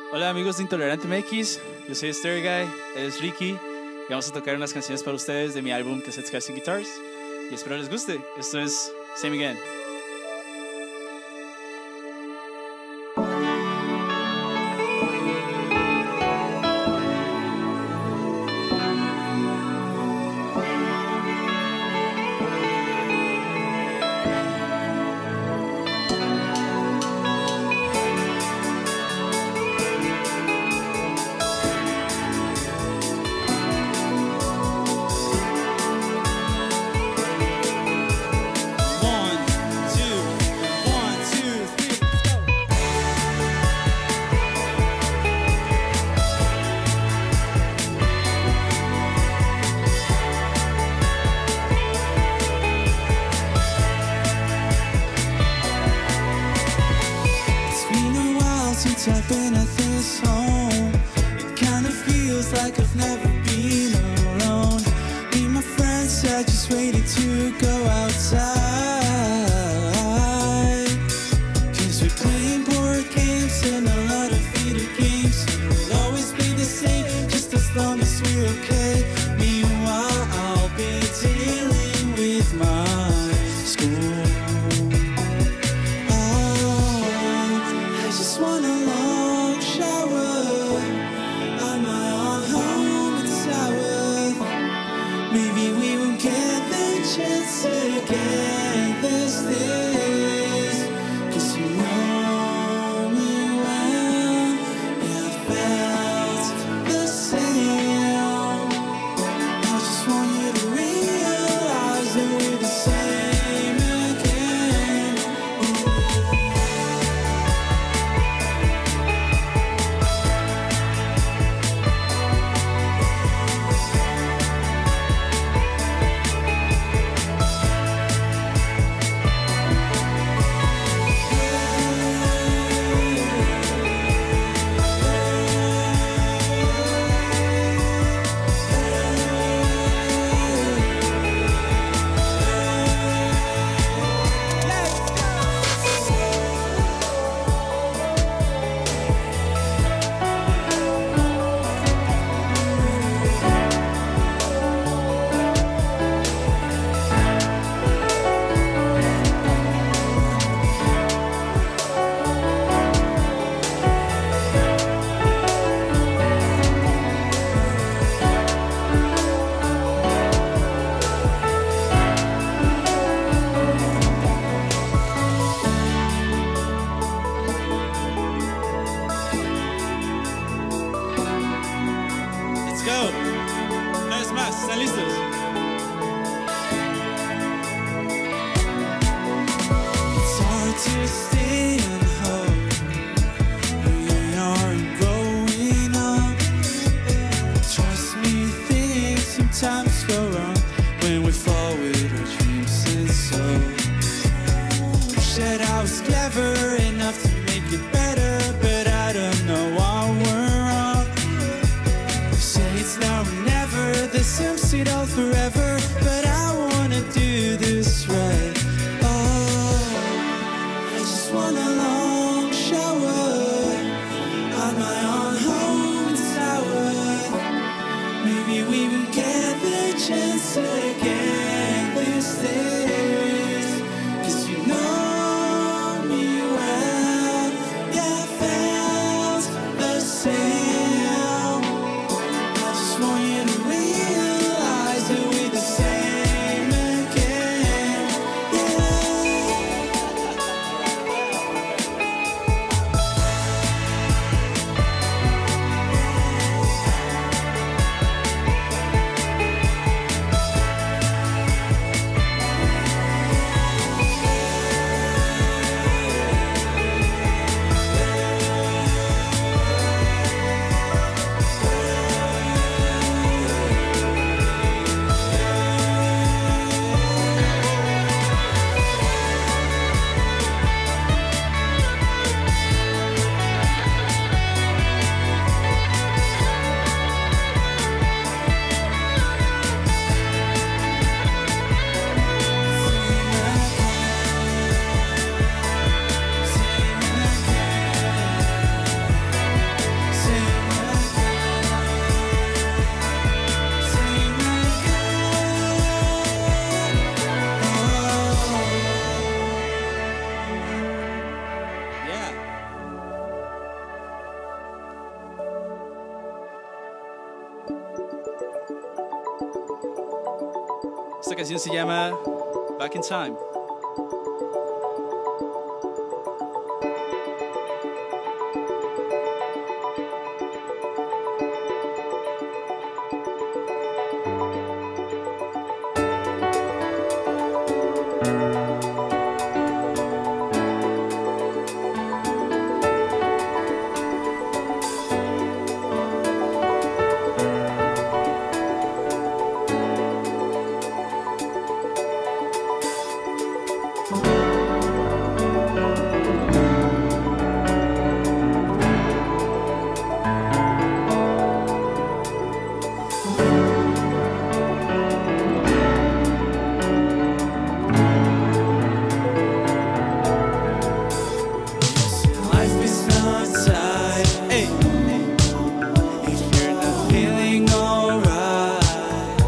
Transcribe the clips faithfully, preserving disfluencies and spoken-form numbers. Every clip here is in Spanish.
Hola amigos de Intolerante M X, yo soy Stereo Guy, él es Ricky y vamos a tocar unas canciones para ustedes de mi álbum Cassettes, Cars and Guitars y espero les guste. Esto es Same Again. Since I've been at this home, it kind of feels like I've never been alone. Me and my friends are just waiting to go outside, 'cause we're playing board games and a lot of video games. It'll always be the same, just as long as we're okay. Meanwhile, I'll be dealing with my school. Want a long shower on my own home in South. Maybe we won't get the chance to get this days, 'cause you know me well, yeah, I felt the same. I just want you to realize that we're the same again. Ooh. Go. Una vez más, ¿están listos? It's hard to stay and hope we aren't growing up. Trust me, things sometimes go wrong when we fall with our dreams and soul. Said I was clever enough to make it better, but I don't know why we're wrong. It's now or never, this seems it all forever, but I wanna do this right. Oh, I just want a long shower on my own home in South. Maybe we will get the chance again these days, 'cause you know me well, yeah. Esta canción se llama Back in Time. Life is not tight. Hey, if you're not feeling alright,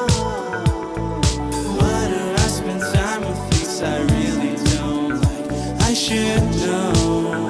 why do I spend time with things I really don't like? I should know,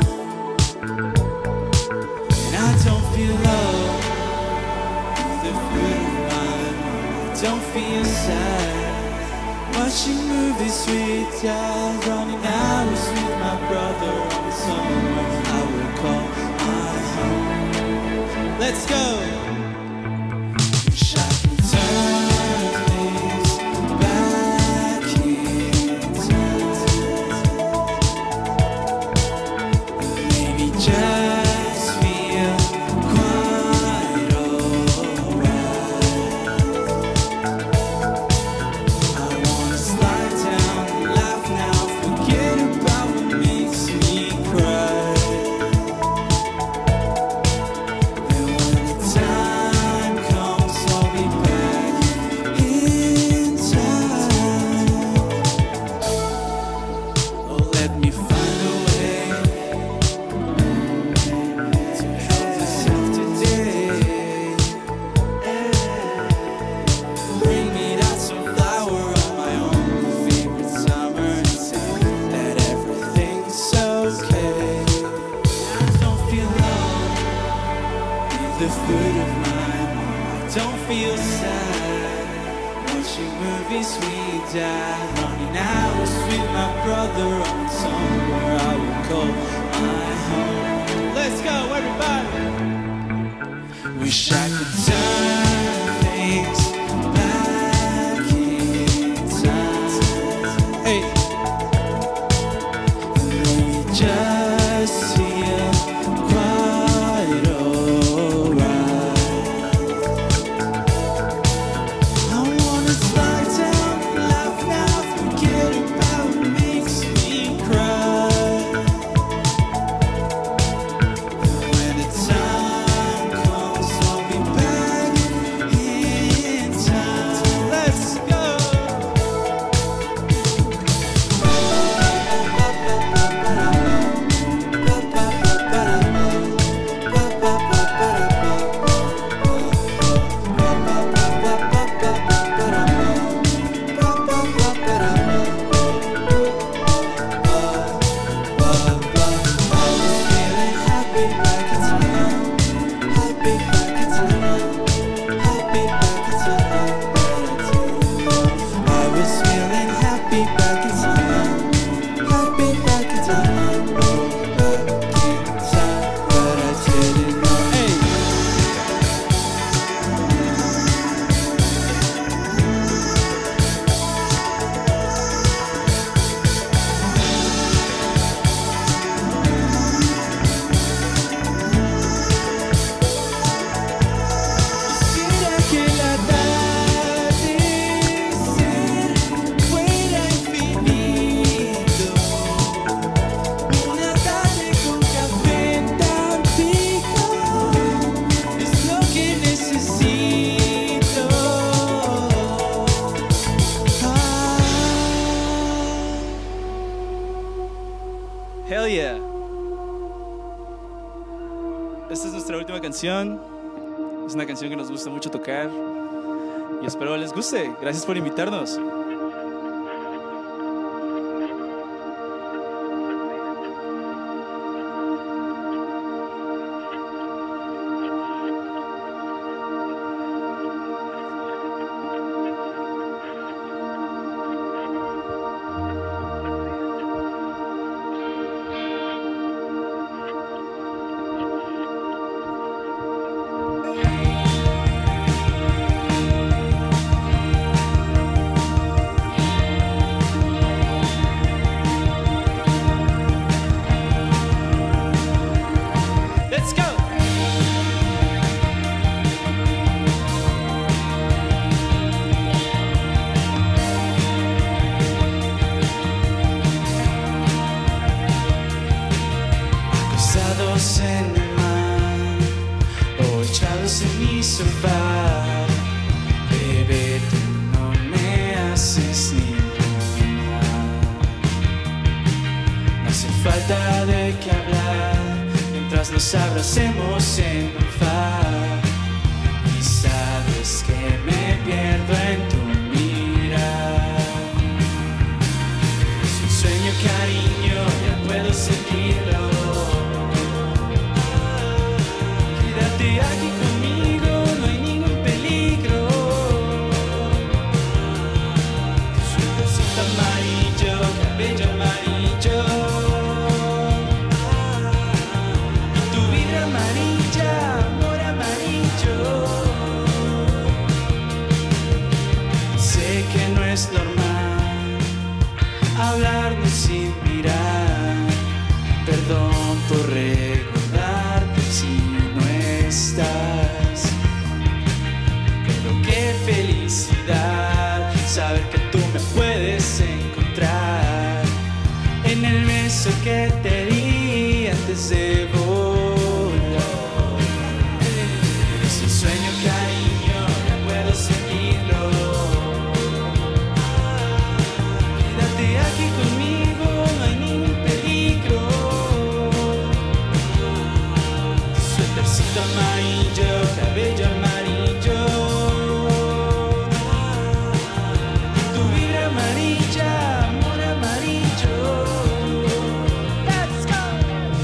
and I don't feel love. The food of my mind. Don't feel sad. Watching movies with dad, running hours with my brother on somewhere I will call my home. Let's go. Wish I could turn things back in time, and maybe just feel quite alright. I wanna slide down and laugh now, forget about what makes me cry. And when the time comes, I'll be back in time. Oh, let me find a way to help myself today. Bring me that sunflower on my own favorite summer and say that everything's okay. I don't feel love in the food of my mind. Don't feel sad watching movies with dad, running hours with my brother on somewhere I will call my home. Let's go, everybody. Wish I could turn things back in time. Hey, and maybe just feel quite alright. I wanna slide down and laugh now, forget about what makes me cry. And when the time comes, I'll be back in time. Let's go. I was feeling happy back in time, happy back in time, back in time, but I didn't know. Hey. Quisiera que la tarde fuera infinito, una tarde con café Tampico es lo que necesito. Ah. Hell yeah. Esta es nuestra última canción. Es una canción que nos gusta mucho tocar y espero les guste. Gracias por invitarnos. surfar. Bebé, tú no me haces ni mal. No hace falta de qué hablar mientras nos abracemos en un far. Y sabes que me pierdo en tu mirar. Es un sueño, cariño, ya puedo sentirlo. Quédate aquí conmigo, no hay ningún peligro. Tu suétercito amarillo, cabello amarillo, y tu vida amarilla, amor amarillo. Sé que no es normal hablarnos sin mirar. Perdón por recordarte si no estás. Pero qué felicidad saber que tú me puedes encontrar en el beso que te di antes de volar. Es un sueño, cariño, ya puedo seguirlo. Quédate aquí conmigo, no hay ningún peligro. Tu suétercito amarillo, cabello amarillo, y tu vida amarilla, amor amarillo. Let's go.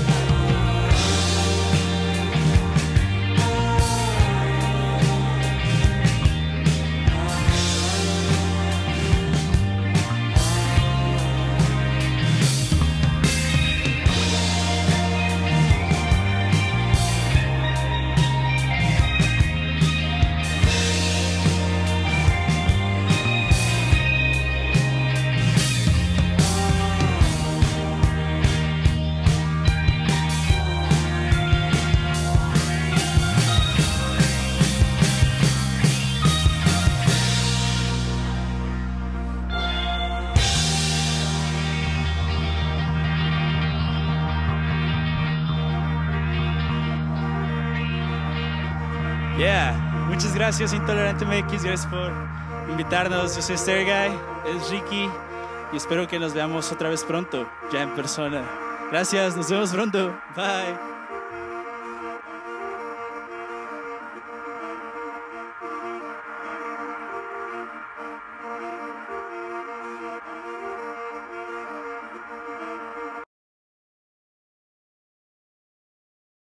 Yeah, muchas gracias Intolerante M X, gracias por invitarnos. Yo soy Stereo Guy, es Ricky y espero que nos veamos otra vez pronto, ya en persona. Gracias, nos vemos pronto. Bye.